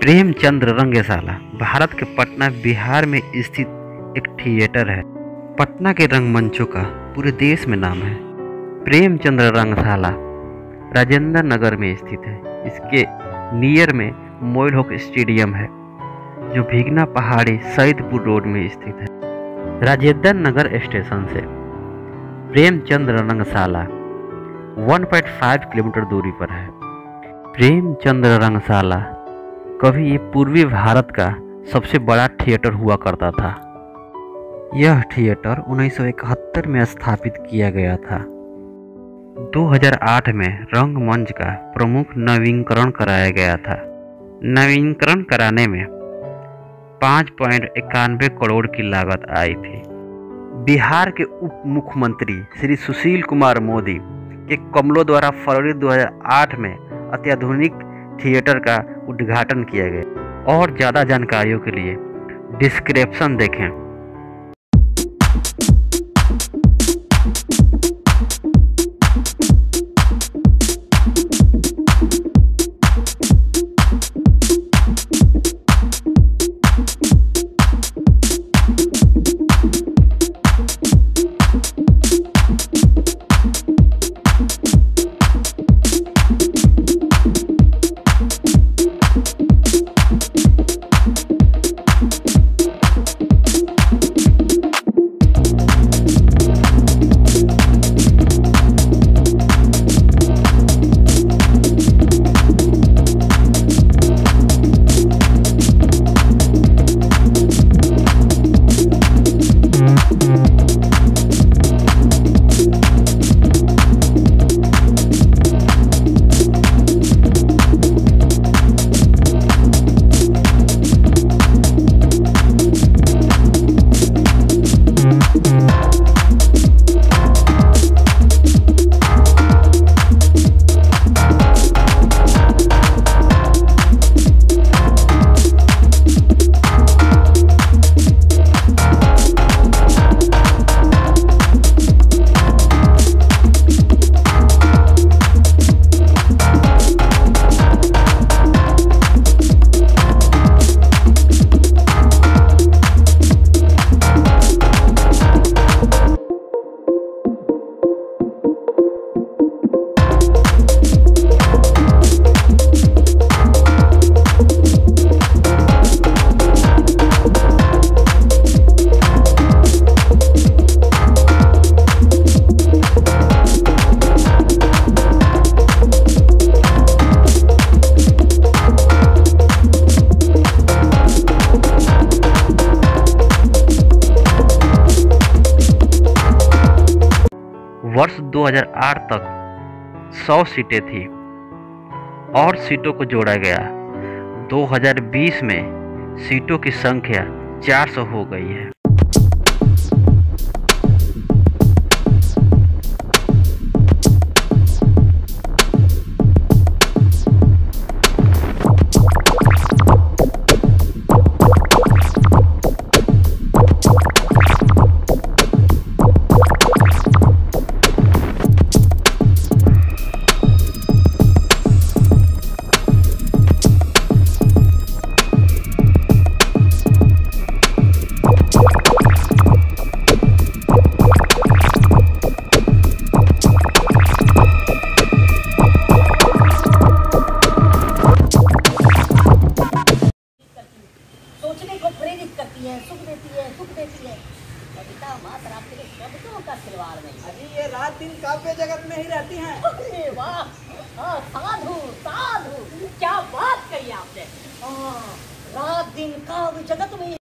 प्रेमचंद्र रंगशाला भारत के पटना बिहार में स्थित एक थिएटर है। पटना के रंगमंचों का पूरे देश में नाम है। प्रेमचंद्र रंगशाला राजेंद्र नगर में स्थित है। इसके नियर में मोइल हॉक स्टेडियम है जो भीगना पहाड़ी सईदपुर रोड में स्थित है। राजेंद्र नगर स्टेशन से प्रेमचंद्र रंगशाला 1.5 किलोमीटर दूरी पर है। प्रेमचंद्र रंगशाला कभी ये पूर्वी भारत का सबसे बड़ा थिएटर हुआ करता था। यह थिएटर 1971 में स्थापित किया गया था। 2008 में रंगमंच का प्रमुख नवीनीकरण कराया गया था। नवीनीकरण कराने में 5.91 करोड़ की लागत आई थी। बिहार के उप मुख्यमंत्री श्री सुशील कुमार मोदी के कमलों द्वारा फरवरी 2008 में अत्याधुनिक थिएटर का उद्घाटन किया गया। और ज़्यादा जानकारियों के लिए डिस्क्रिप्शन देखें। वर्ष 2008 तक 100 सीटें थी और सीटों को जोड़ा गया। 2020 में सीटों की संख्या 400 हो गई है। सोचने को प्रेरित करती है, सुख देती है। कविता मात्र आपके शब्दों का खिलवाड़ नहीं। अरे ये रात दिन काव्य जगत में ही रहती हैं। अरे वाह, साधु साधु, क्या बात कही आपने। रात दिन काव्य जगत में